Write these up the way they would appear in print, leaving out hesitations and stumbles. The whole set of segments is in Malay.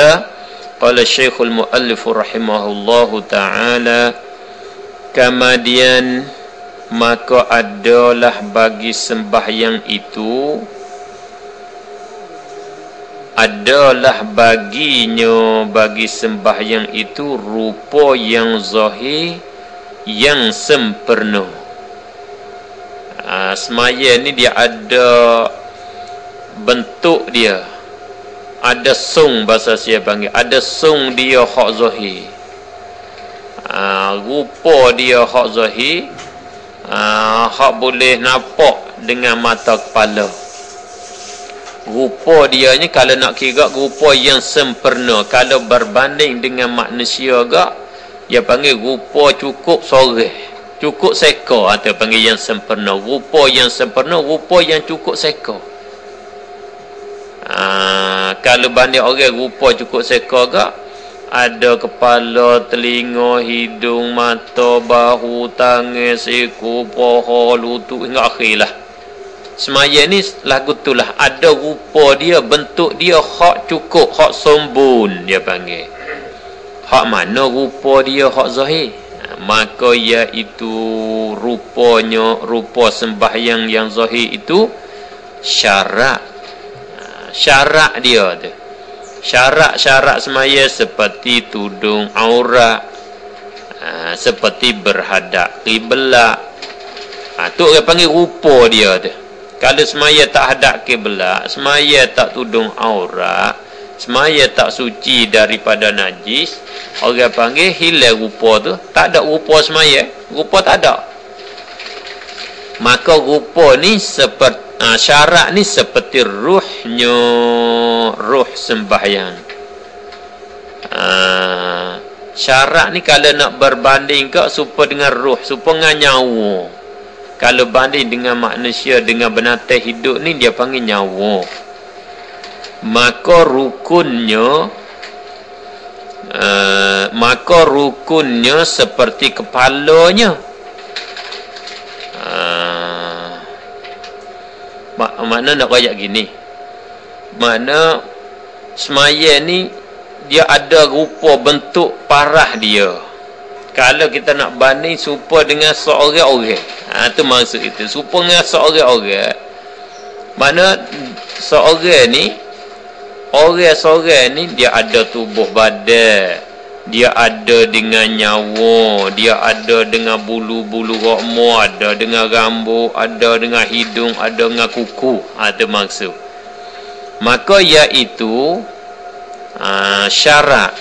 Qala Syekhul Muallif rahimahullahu ta'ala, kemudian maka adalah bagi sembahyang itu, adalah baginya bagi sembahyang itu rupa yang zahir yang sempurna. Semaya ni dia ada bentuk dia, ada sung, bahasa saya panggil, ada sung dia hak zahir, rupa dia hak zahir, hak boleh nampak dengan mata kepala. Rupa dia ni kalau nak kira rupa yang sempurna, kalau berbanding dengan manusia gak, dia panggil rupa cukup soreh, cukup seko, atau panggil yang sempurna. Rupa yang sempurna, rupa yang cukup seko. Kalau banding orang rupa cukup seko gak, ada kepala, telinga, hidung, mata, bahu, tangan, siku, paha, lutut hingga akhir lah. Semaya ni lagu tu lah, ada rupa dia, bentuk dia hak cukup, hak sembun dia panggil. Hak mana rupa dia hak zahir, maka iaitu rupanya, rupa sembahyang yang zahir itu syarat. Syarat dia tu, syarat-syarat semaya seperti tudung aurat, seperti berhadap kiblat. Tu orang panggil rupa dia tu. Kalau semaya tak hadap kiblat, semaya tak tudung aurat, semaya tak suci daripada najis, orang panggil hilang rupa tu. Tak ada rupa semaya, rupa tak ada. Maka rupa ni seperti syarat ni seperti ruhnya, ruh sembahyang. Syarat ni kalau nak berbanding ke supaya dengan ruh, supaya dengan nyawa. Kalau banding dengan manusia, dengan binatang hidup ni dia panggil nyawa. Maka rukunnya seperti kepalanya. Makna nak kayak gini, makna semaya ni dia ada rupa bentuk parah dia. Kalau kita nak banding supaya dengan seorang orang, tu maksud itu, supaya dengan seorang orang, mana seorang ni, orang-seorang ni dia ada tubuh badan, dia ada dengan nyawa, dia ada dengan bulu-bulu rokmo, ada dengan rambut, ada dengan hidung, ada dengan kuku. Itu maksud. Maka iaitu syarat.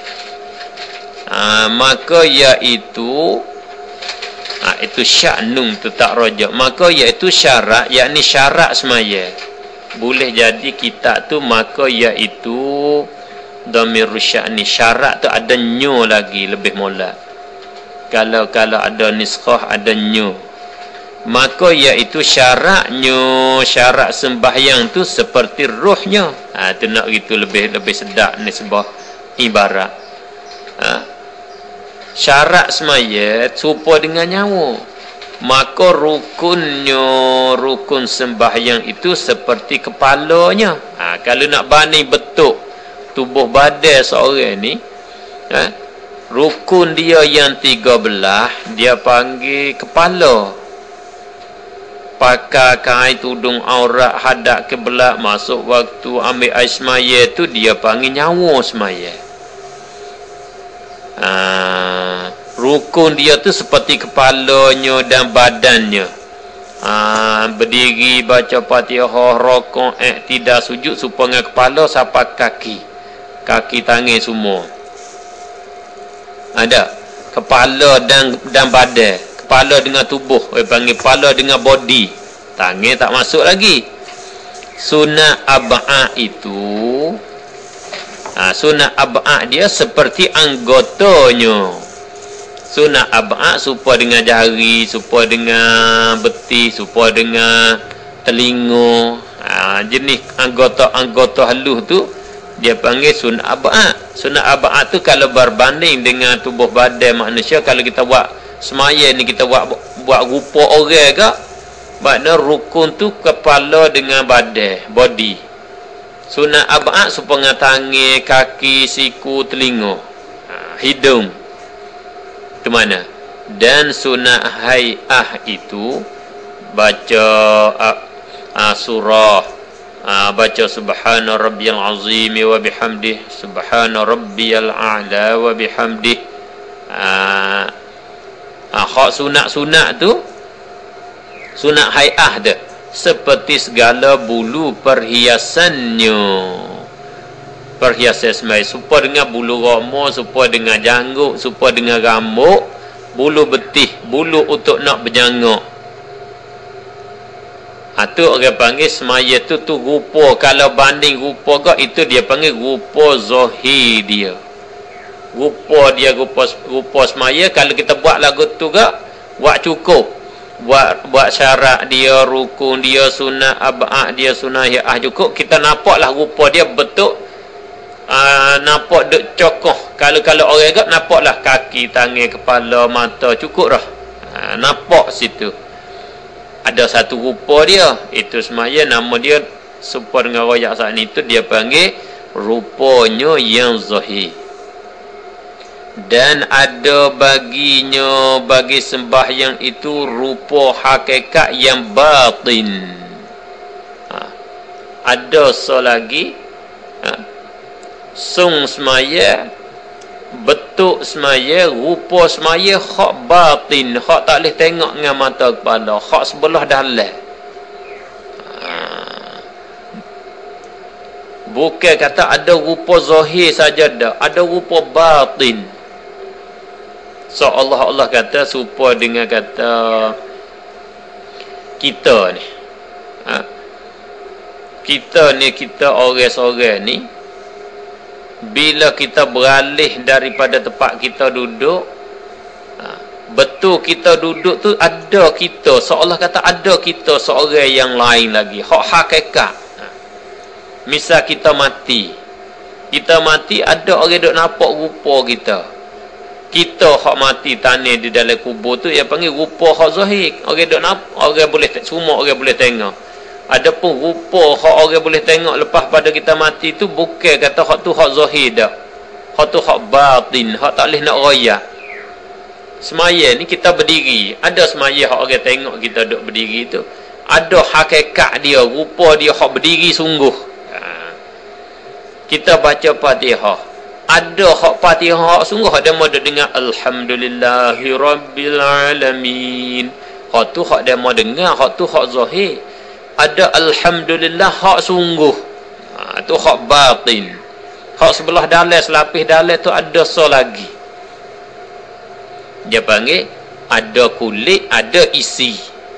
Maka iaitu itu sya'nun tu tak rojak. Maka iaitu syarat, yakni syarat semaya. Boleh jadi kita tu maka iaitu dhamir sya'ni, syarat tu ada nyu lagi lebih molek. Kalau ada niskhah ada nyu. Maka iaitu syaratnya, syarat sembahyang tu seperti ruhnya. Tu nak gitu lebih sedap nisbah ibarat. Syarat semaya serupa dengan nyawa. Maka rukunnya, rukun sembahyang itu seperti kepalanya. Kalau nak banding bentuk tubuh badan seorang ni, rukun dia yang 13 dia panggil kepala. Pakai kain tudung aurat, hadap kiblat, masuk waktu, ambil air semaya tu dia panggil nyawa semaya. Rukun dia tu seperti kepalanya dan badannya. Berdiri, baca Fatihah, rokok, tidak sujud supaya kepala sampai kaki, kaki tangan semua ada. Kepala dan badan, kepala dengan tubuh, panggil kepala dengan body, tangan tak masuk lagi. Sunat ab'a itu, sunat ab'a dia seperti anggotanya. Sunat ab'a supaya dengan jari, supaya dengan betis, supaya dengan telinga. Jenis anggota-anggota halus tu dia panggil sunat ab'a. Sunat ab'a tu kalau berbanding dengan tubuh badan manusia, kalau kita buat semaya ni, kita buat rupa orang ke, makna rukun tu kepala dengan badan, body. Sunat ab'ad supaya tangan, kaki, siku, telinga, hidung. Itu mana? Dan sunat hay'ah itu baca surah, baca subhana rabbiyal azim wa bihamdih, subhana rabbiyal a'la wa bihamdih. Hak sunat-sunat tu, sunat hay'ah tu, seperti segala bulu perhiasannya. Perhiasan semai supaya dengan bulu roma, supaya dengan janggut, supaya dengan rambut, bulu betih, bulu untuk nak berjanggut. Tu orang panggil semaya tu rupa. Kalau banding rupa ke, itu dia panggil rupa zahir dia. Rupa dia, rupa semaya. Kalau kita buat lagu tu ke, buat cukup. Buat syarat dia, rukun dia, sunat ab'ad dia, sunat hi'ah cukup, kita nampaklah rupa dia betul. Nampak duk cokoh. Kalau orang agak nampaklah kaki, tangan, kepala, mata, cukup dah. Nampak situ ada satu rupa dia. Itu semaya nama dia supaya dengan royak saat ni tu dia panggil rupanya yang zahir. Dan ada baginya, bagi sembahyang itu rupa hakikat yang batin. Ada lagi sung semaya, bentuk semaya, rupa semaya hak batin, hak tak boleh tengok dengan mata kepala, hak sebelah dalam. Bukan kata ada rupa zahir saja dah, ada rupa batin. So Allah kata supaya dengan kata kita ni, kita orang-orang ni, bila kita beralih daripada tempat kita duduk, betul kita duduk tu ada kita, seolah kata ada kita seorang yang lain lagi, hak hakikat. Misal kita mati, ada orang duk nampak rupa kita. Kita hak mati tanah di dalam kubur tu, yang panggil rupa hak zahir. Orang duk nampak, orang boleh, semua orang boleh tengok. Adapun rupa hak orang boleh tengok lepas pada kita mati tu, bukan kata hak tu hak zahir dah. Hak tu hak batin, hak tak boleh nak royak. Semaya ni kita berdiri, ada semaya hak orang tengok kita duk berdiri tu, ada hakikat dia, rupa dia hak berdiri sungguh. Kita baca Fatihah, ada hak Fatihah hak sungguh, ada mau dengar alhamdulillahi rabbil alamin. Hak tu hak dia mau dengar, hak tu hak zahir. Ada alhamdulillah hak sungguh, tu hak batin. Hak sebelah dalam, selapis dalam tu ada lagi. Dia panggil ada kulit, ada isi.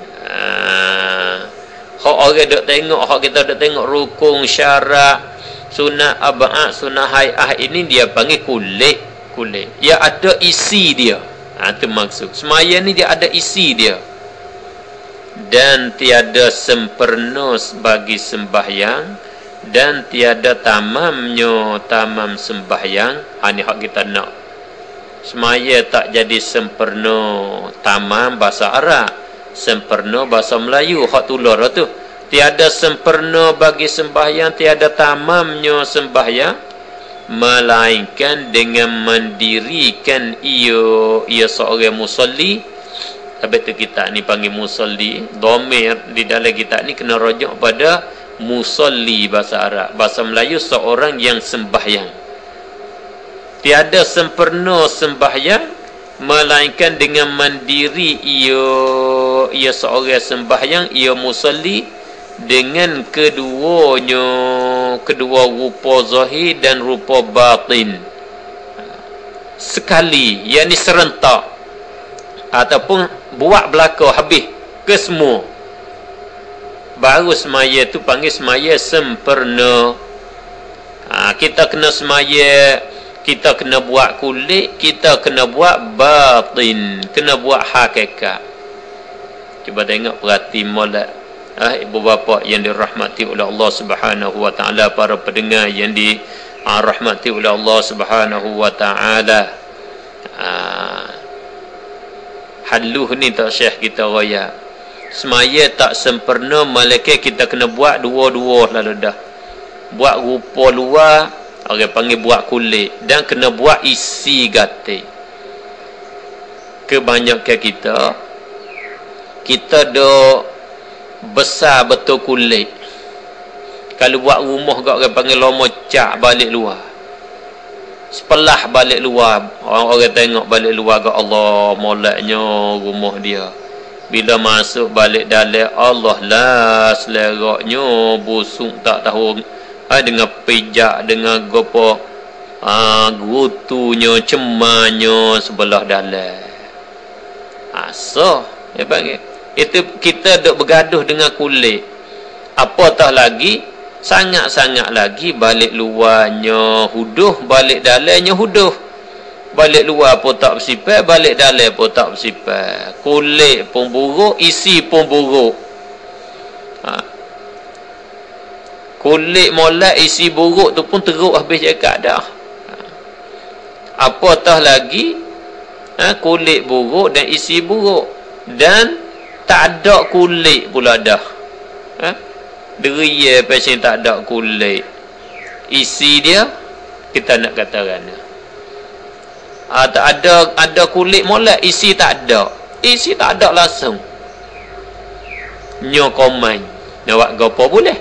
Hak orang duk tengok, hak kita duk tengok rukun, syarat, sunat ab'ad, sunat hay'ah, ini dia panggil kulit. Ya ada isi dia. Itu maksud. Semaya ni dia ada isi dia. Dan tiada sempurna bagi sembahyang, dan tiada tamamnya tamam sembahyang. Ini hak kita nak. Semaya tak jadi sempurna tamam bahasa Arab, sempurna bahasa Melayu, hak tular tu. Tiada sempurna bagi sembahyang, tiada tamamnya sembahyang, melainkan dengan mendirikan ia seorang musalli. Habis tu kita ni panggil musalli. Dhamir di dalam kita ni kena rujuk pada musalli bahasa Arab. Bahasa Melayu seorang yang sembahyang. Tiada sempurna sembahyang melainkan dengan mandiri ia seorang sembahyang, ia musalli, dengan kedua rupa zahir dan rupa batin sekali, yakni serentak, ataupun buat belaka habis ke semua, baru semaya tu panggil semaya sempurna. Kita kena semaya, kita kena buat kulit, kita kena buat batin, kena buat hakikat. Cuba tengok, perhati molek ibu bapa yang dirahmati oleh Allah Subhanahu wa taala, para pendengar yang dirahmati oleh Allah Subhanahu wa taala. Haluh ni tak syekh kita raya. Semaya tak sempurna, malaikat kita kena buat dua-dua lalu dah. buat rupa luar, orang panggil buat kulit, dan kena buat isi gatik. Kebanyakan kita dah besar betul kulit. Kalau buat rumah kat orang panggil lomo cak balik luar, sepelah balik luar, orang tengok balik luar kat Allah moleknya rumah dia. Bila masuk balik dalam, Allah lah seleraknya busuk tak tahu dengan pijak, dengan gopo gutunya, cemannya sebelah dalam. So dia panggil itu kita duk bergaduh dengan kulit. Apatah lagi, sangat-sangat lagi balik luarnya huduh, balik dalamnya huduh. Balik luar pun tak bersifat, balik dalam pun tak bersifat. Kulit pun buruk, isi pun buruk. Kulit molek, isi buruk tu pun teruk habis cakap dah. Apatah lagi kulit buruk dan isi buruk, dan tak ada kulit pula dah. Deria pasien tak ada kulit, isi dia kita nak kata kerana tak ada kulit molek, isi tak ada, isi tak ada langsung. Nyo komen nak buat gapo boleh.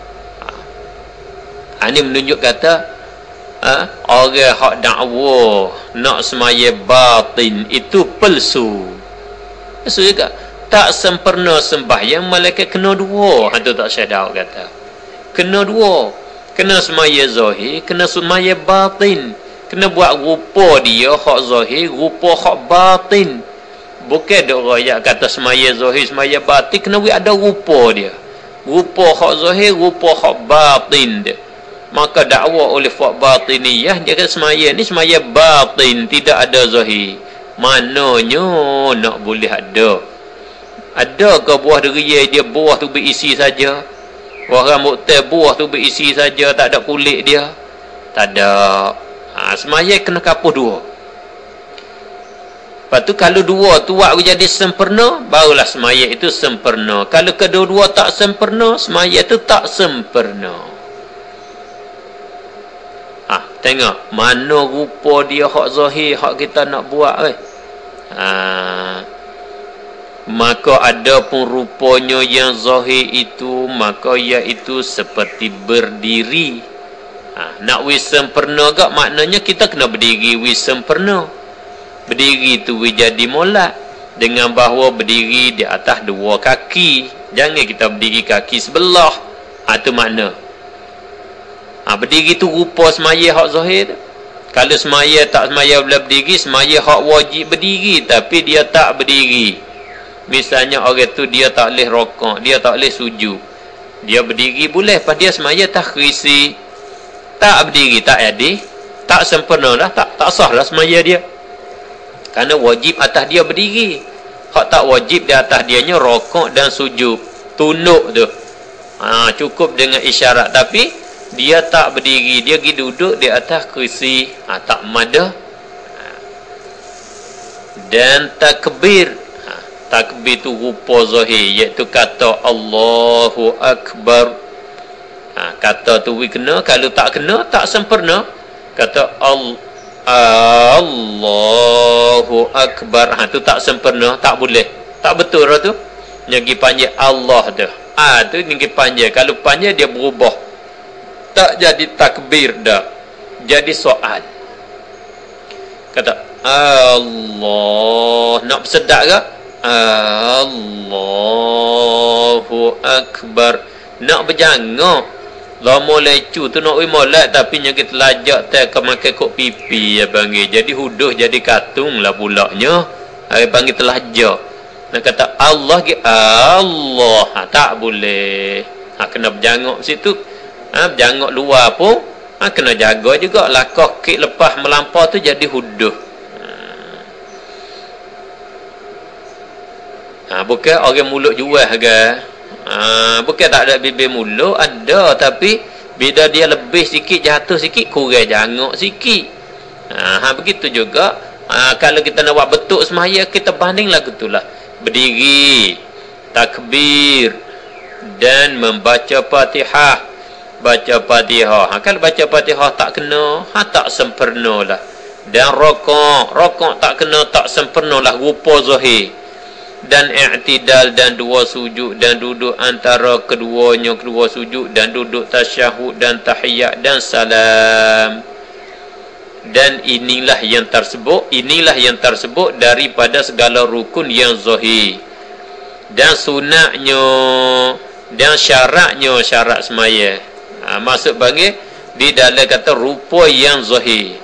Ini menunjuk kata orang hak dakwa nak semaya batin itu palsu. Palsu juga. Tak sempurna sembahyang malaikat kena dua. Itu tak syadau kata. Kena dua. Kena semaya zahir, kena semaya batin. Kena buat rupa dia hak zahir, rupa hak batin. Bukan dok royak kata semaya zahir, semaya batin, kena ada rupa dia. Rupa hak zahir, rupa hak batin dia. Maka dakwa oleh fak batiniyah, dia kata semaya ni semaya batin, tidak ada zahir. Mananya nak boleh ada? Ada ke buah deria dia buah tu berisi saja? Buah rambut teh buah tu berisi saja, tak ada kulit dia? Tak ada. Semaya kena kapuh dua. Lepas tu kalau dua tu buat jadi sempurna, barulah semaya itu sempurna. Kalau kedua-dua tak sempurna, semaya itu tak sempurna. Tengok mana rupa dia hak zahir, hak kita nak buat. Maka ada pun rupanya yang zahir itu, maka iaitu seperti berdiri. Nak wis sempurna gak, maknanya kita kena berdiri wis sempurna. Berdiri tu jadi molek dengan bahawa berdiri di atas dua kaki. Jangan kita berdiri kaki sebelah. Itu makna. Berdiri tu rupa semaya hak zahir. Kalau semaya tak semaya boleh berdiri, semaya hak wajib berdiri tapi dia tak berdiri. Misalnya orang tu dia tak boleh rokok, dia tak boleh sujud, dia berdiri boleh, pas dia semaya takhrisi, tak berdiri tak adil, tak sempurna lah, tak sah lah semaya dia, kerana wajib atas dia berdiri. Hak tak wajib di atas dianya rokok dan sujud, tunduk tu cukup dengan isyarat, tapi dia tak berdiri, dia pergi duduk di atas kursi, tak madah. Dan takbir, takbir tu rupa zahir, iaitu kata Allahu Akbar. Kata tu kena, kalau tak kena tak sempurna. Kata Allahu Akbar, tu tak sempurna, tak boleh, tak betul lah tu. Nyagi panjang Allah tu, tu nyagi panjang. Kalau panjang dia berubah, tak jadi takbir dah, jadi soal. Kata Allah, nak bersedak ke? Allahu Akbar, nak berjangak lama lecu tu nak molek, tapi yang kita lajak tak ke makan kok pipi ya panggil, jadi huduh jadi katung lah pulaknya. Panggil telajak. Nak kata Allah ke Allah, tak boleh. Kena berjangak situ. Berjangak luar pun kena jaga juga lah, kok lepas melampau tu jadi huduh. Bukan orang mulut jual ke, bukan tak ada bibir mulut, ada, tapi bila dia lebih sikit, jatuh sikit, kurang jangok sikit. Begitu juga kalau kita nak buat betul semaya, kita bandinglah gitulah, berdiri, takbir dan membaca Fatihah. baca Fatihah. Kalau baca Fatihah tak kena, tak sempurna lah. Dan rokok tak kena, tak sempurna lah rupa zahir. Dan i'tidal dan dua sujud dan duduk antara kedua sujud dan duduk tasyahud dan tahiyat dan salam. Dan inilah yang tersebut daripada segala rukun yang zahir. Dan sunatnya dan syarat semaya. Maksud bagi di dalam kata rupa yang zahir.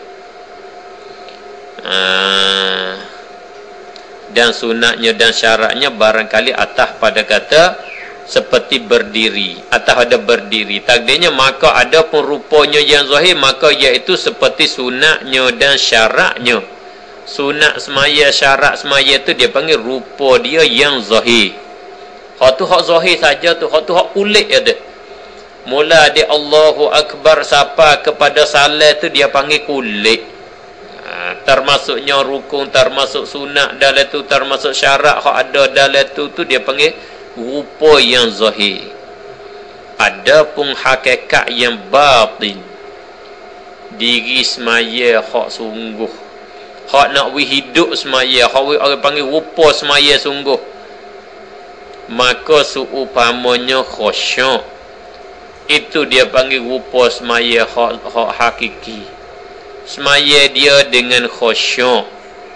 Dan sunatnya dan syaratnya barangkali atas pada kata seperti berdiri, atas ada berdiri. Takdirnya maka ada pun rupanya yang zahir, maka iaitu seperti sunatnya dan syaratnya. Sunat semaya, syarat semaya tu dia panggil rupa dia yang zahir. Hak tu hak zahir saja tu, hak tu hak kulit ada. Mula dia Allahu Akbar sapa kepada salat tu dia panggil kulit. Termasuknya rukun, termasuk sunat dalam tu, termasuk syarat hak ada dalam tu dia panggil rupa yang zahir. Ada pun hakikat yang batin, diri semaya hak sungguh, hak nak hidup semaya, hak orang panggil rupa semaya sungguh. Maka seumpamanya khusyuk, itu dia panggil rupa semaya hak hakiki. Semaya dia dengan khusyuk.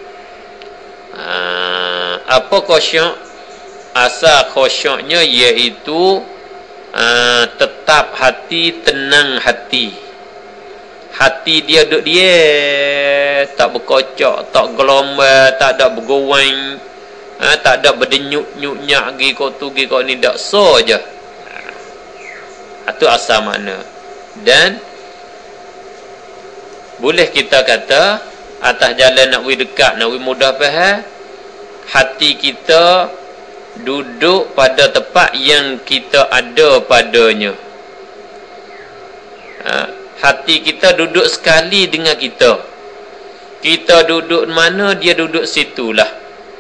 Apa khusyuk? Asal khusyuknya iaitu tetap hati, tenang hati. Hati dia duduk dia, tak berkocok, tak gelombang, tak ada bergoyang, tak ada berdenyut-nyut-nyak gi kau tu gi kau ni, dak so je. Itu asal makna. Dan boleh kita kata atas jalan nak dekat, nak mudah faham, hati kita duduk pada tempat yang kita ada padanya. Hati kita duduk sekali dengan kita. Kita duduk mana, dia duduk situlah.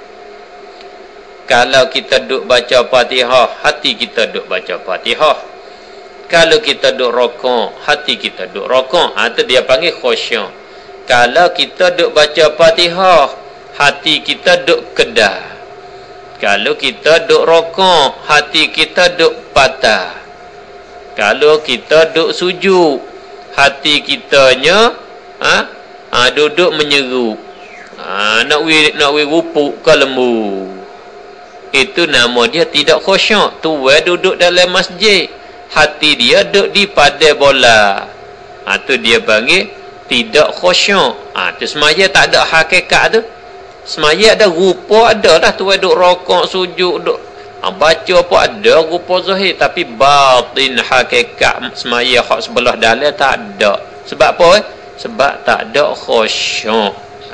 Kalau kita duduk baca Fatihah, hati kita duduk baca Fatihah. Kalau kita duduk rokok, hati kita duduk rokok. Itu dia panggil khusyuk. Kalau kita duduk baca Fatihah, hati kita duduk kedah. Kalau kita duduk rokok, hati kita duduk patah. Kalau kita duduk sujud, hati kitanya duduk menyeru. Nak rupuk ke lembu. Itu nama dia tidak khusyuk. Tu duduk dalam masjid, hati dia duduk di padai bola. Tu dia panggil tidak khusyuk. Tu semaya tak ada hakikat tu. Semaya ada rupa, ada dah tu duduk rokok, sujud, duduk baca apa ada rupa zahir, tapi batin hakikat semaya hak sebelah dalam tak ada. Sebab apa? Sebab tak ada khusyuk.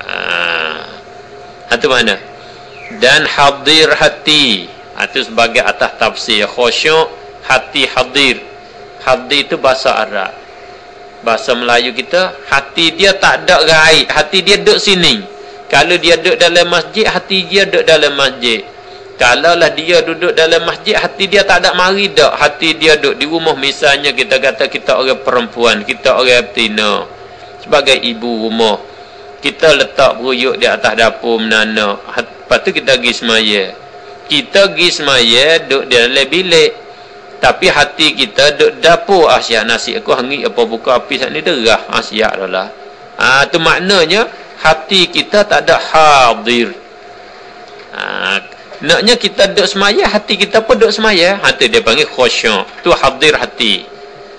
Itu mana? Dan hadir hati. Itu sebagai atas tafsir khusyuk, hati hadir. Hadir itu bahasa Arab. Bahasa Melayu kita, hati dia tak ada gaib, hati dia duduk sini. Kalau dia duduk dalam masjid, hati dia duduk dalam masjid. Kalau lah dia duduk dalam masjid, hati dia tak ada mari dak. Hati dia duduk di rumah. Misalnya kita kata kita orang perempuan, kita orang betina, sebagai ibu rumah, kita letak beruyuk di atas dapur menana. Lepas tu kita pergi semaya. Kita pergi semaya duduk di dalam bilik, tapi hati kita duduk dapur. Siap nasi aku hangit apa buka api saat ni derah. Siap dah lah. Tu maknanya hati kita tak ada hadir. Naknya kita duduk semaya, hati kita pun duduk semaya. Hati dia panggil khusyuk. Tu hadir hati.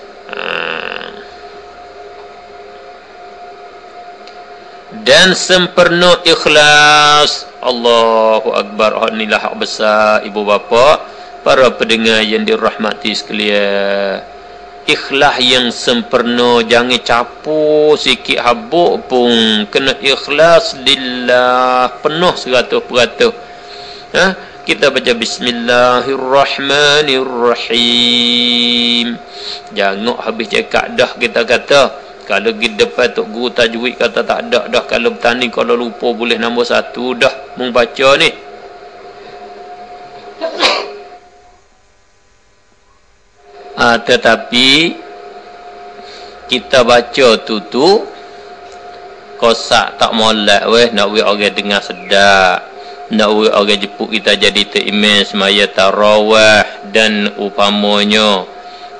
Dan sempurna ikhlas. Allahu Akbar. Inilah hak besar ibu bapa, para pendengar yang dirahmati sekalian. Ikhlas yang sempurna, jangan capur sikit habuk pun. Kena ikhlas lillah, penuh 100%. Kita baca Bismillahirrahmanirrahim. Jangan habis cakap dah kita kata. Kalau pergi depan Tok Guru tajwid kata tak ada dah. Kalau bertanding, kalau lupa boleh nombor 1 dah membaca ni. Tetapi kita baca tu kosak tak molek weh, nak we orang dengar sedap, nak we orang jemput kita jadi terimam semaya tarawih dan upamanya.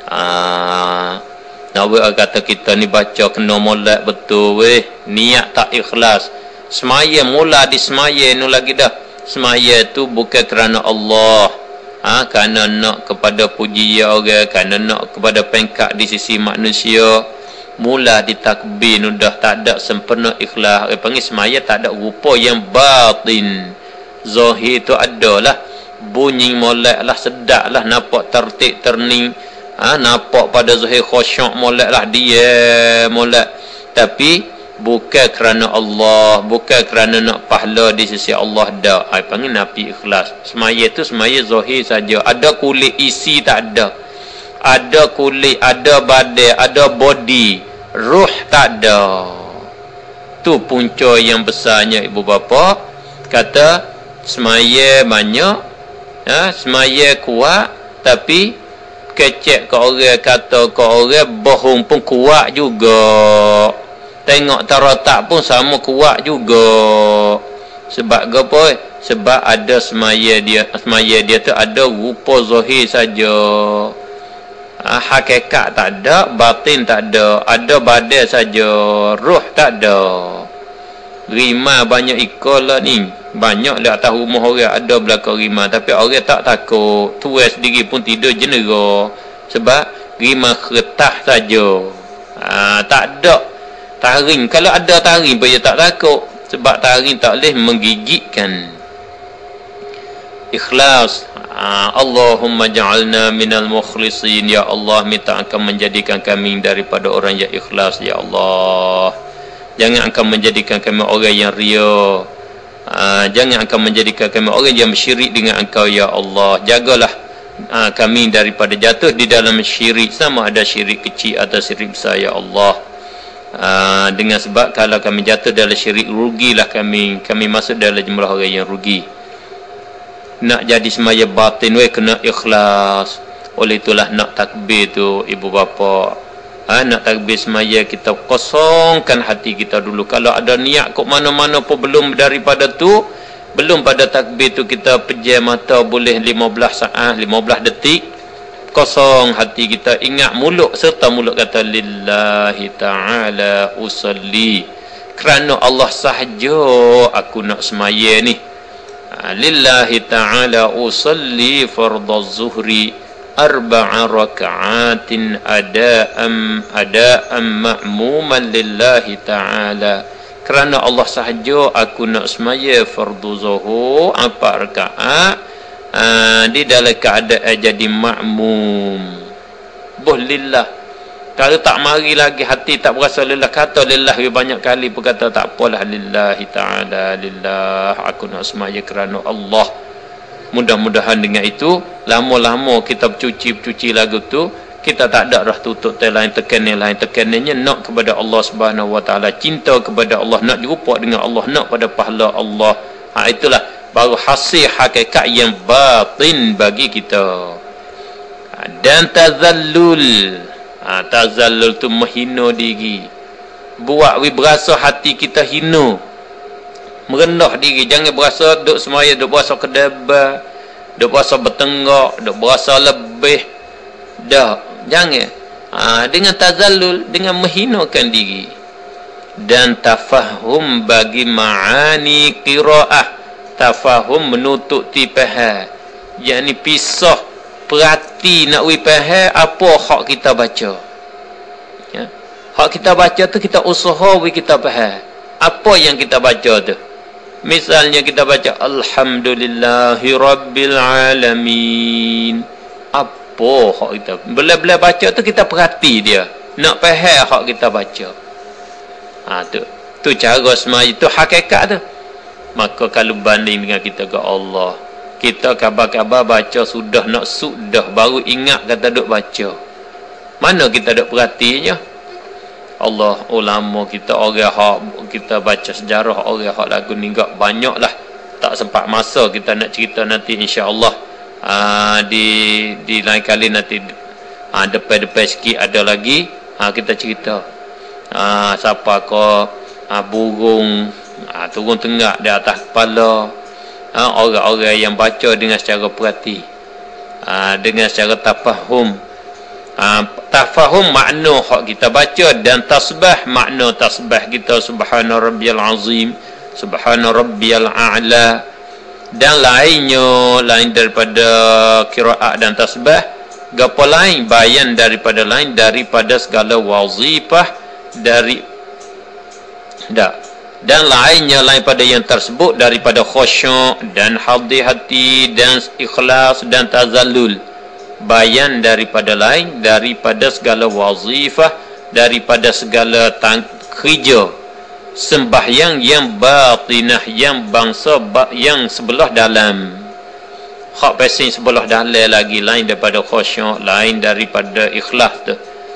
Nak we orang kata kita ni baca kena molek betul weh, niat tak ikhlas. Semaya mula di semaya nu lagi dah. Semaya tu bukan kerana Allah, kerana nak kepada puji orang, kerana nak kepada pengkat di sisi manusia. Mula ditakbir nu dah tak ada sempurna ikhlas. Panggil semaya tak ada rupa yang batin. Zahir tu adalah bunyi molek lah, sedap lah, nampak tertib terning, nampak pada zahir khusyuk molek lah, dia molek. Tapi bukan kerana Allah, bukan kerana nak pahala di sisi Allah dah. Panggil nafi ikhlas. Semaya tu semaya zahir saja. Ada kulit isi tak ada. Ada kulit, ada badan, ada body, ruh tak ada. Tu punca yang besarnya ibu bapa. Kata semaya banyak, semaya kuat, tapi kecek ke orang, kata ke orang bohong pun kuat juga. Tengok taratak pun sama kuat juga. Sebab apa? Sebab ada semaya dia tu ada rupa zahir saja. Hakikat tak ada, batin tak ada, ada badan saja, ruh tak ada. Rima banyak ikut lah ni, banyak di atas rumah orang ada belakang rima, tapi orang tak takut, tuai sendiri pun tidur jenera. Sebab rima kertas saja, tak ada taring. Kalau ada taring pun dia tak takut, sebab taring tak boleh menggigitkan. Ikhlas. Allahumma ja'alna minal mukhlisin. Ya Allah, minta Engkau menjadikan kami daripada orang yang ikhlas. Ya Allah, jangan Engkau menjadikan kami orang yang ria. Jangan Engkau menjadikan kami orang yang syirik dengan Engkau. Ya Allah, jagalah kami daripada jatuh di dalam syirik, sama ada syirik kecil atau syirik besar. Ya Allah, dengan sebab kalau kami jatuh dalam syirik, rugilah kami masuk dalam jumlah orang yang rugi. Nak jadi semaya batin kena ikhlas. Oleh itulah nak takbir tu ibu bapa, nak takbir semaya kita kosongkan hati kita dulu. Kalau ada niat kok mana-mana pun belum daripada tu, belum pada takbir tu kita pejam mata boleh 15 saat 15 detik, kosong hati kita. Ingat mulut serta mulut kata lillahi ta'ala usalli, kerana Allah sahaja aku nak semaya ni. Lillahi ta'ala usalli fardaz zuhri arba'a raka'atin ada'am ma'muman lillahi ta'ala, kerana Allah sahaja aku nak semaya fardu zuhur 4 rakaat di dalam keadaan jadi makmum. Bolehlah. Kalau tak mari lagi hati tak berasa lillah, kata lillah banyak kali pun kata tak apalah, lillahi ta'ala, lillah aku nak semaya kerana Allah. Mudah-mudahan dengan itu lama-lama kita cuci lagu tu, kita tak ada dah tutup lain tekanannya nak kepada Allah Subhanahu wa taala, cinta kepada Allah, nak jumpa dengan Allah, nak pada pahala Allah. Itulah baru hasil hakikat yang batin bagi kita. Dan tazallul, tazallul tu menghina diri, buat berasa hati kita hina, merendah diri. Jangan berasa duk semaya, duk berasa kedebal, duk berasa bertenggak, duk berasa lebih dah. Jangan. Dengan tazallul, dengan menghinakan diri. Dan tafahum bagi ma'ani qiraah, tafahum menutup tipah, yakni pisah, perhati nak faham apa hak kita baca. Ya. Hak kita baca tu kita usaha kita faham apa yang kita baca tu. Misalnya kita baca alhamdulillahi rabbil alamin, apa hak kita bila baca tu kita perhati dia, nak faham hak kita baca. Tu cara semaya tu hakikat tu. Maka kalau banding dengan kita ke Allah, kita kabar-kabar baca sudah baru ingat kata duk baca. Mana kita duk perhatinya? Allah, ulama kita, orang hak kita baca sejarah orang hak lagu ni gak banyaklah. Tak sempat masa kita nak cerita, nanti insya-Allah di lain kali nanti depan-depan sikit ada lagi kita cerita siapa ko burung turun tengah di atas kepala, orang-orang yang baca dengan secara perhati, dengan secara tafahum. Tafahum makna hak kita baca, dan tasbih makna tasbih kita, subhana rabbiyal azim, subhana rabbiyal a'la, dan lainnya, lain daripada qiraat dan tasbih. Gapo lain bayan daripada lain daripada segala wazifah dan lainnya lain pada yang tersebut daripada khusyuk dan hadhi hati dan ikhlas dan tazallul. Bayan daripada lain daripada segala wazifah, daripada segala kerja sembahyang yang batinah, yang bangsa yang sebelah dalam. Hak pasing sebelah dalam lagi lain daripada khusyuk, lain daripada ikhlas tu.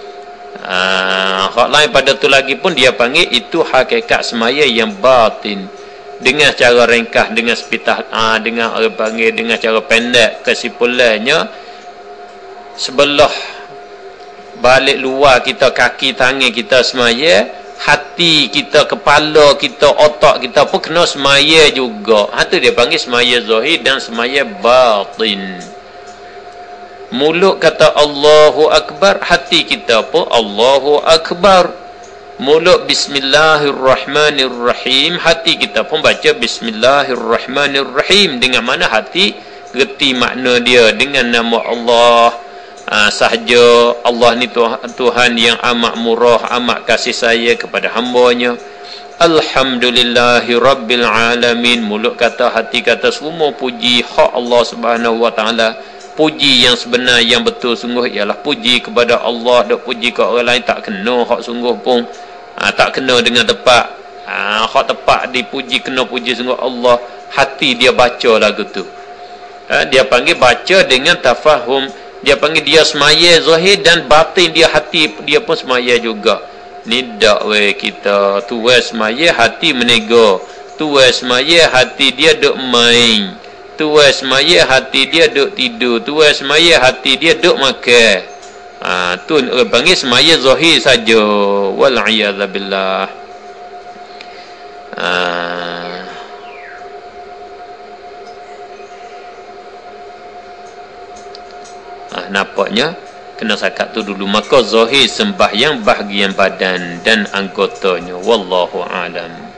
Hak lain pada tu lagi pun dia panggil itu hakikat semaya yang batin. Dengan cara ringkas, dengan sepitah, dengan orang panggil dengan cara pendek, kesimpulannya sebelah balik luar kita, kaki tangan kita semaya, hati kita, kepala kita, otak kita pun kena semaya juga. Itu dia panggil semaya zahir dan semaya batin. Mulut kata Allahu Akbar, hati kita pun Allahu Akbar. Mulut Bismillahirrahmanirrahim, hati kita pun baca Bismillahirrahmanirrahim. Dengan mana hati gerti makna dia, dengan nama Allah sahaja. Allah ni Tuhan yang amat murah, amat kasih sayang kepada hamba-Nya. Alhamdulillahi Rabbil Alamin. Mulut kata, hati kata, semua puji hak Allah Subhanahu Wa Taala. Puji yang sebenar, yang betul sungguh ialah puji kepada Allah. Dok puji ke orang lain tak kena hak sungguh pun, tak kena dengan tepat. Hak tepat dipuji, kena puji sungguh Allah. Hati dia baca lagu tu, dia panggil baca dengan tafahum. Dia panggil dia semaya zahir dan batin dia, hati dia pun semaya juga. Ni dak we kita tuai semaya hati menego, tuai semaya hati dia duk main, tuai semaya hati dia duk tidur, tuai semaya hati dia duk makan. Tu orang panggil semaya zahir saja. Wal a'yadzu billah. Nampaknya kena sakat tu dulu. Maka zahir sembahyang bahagian badan dan anggotanya. Wallahu a'lam.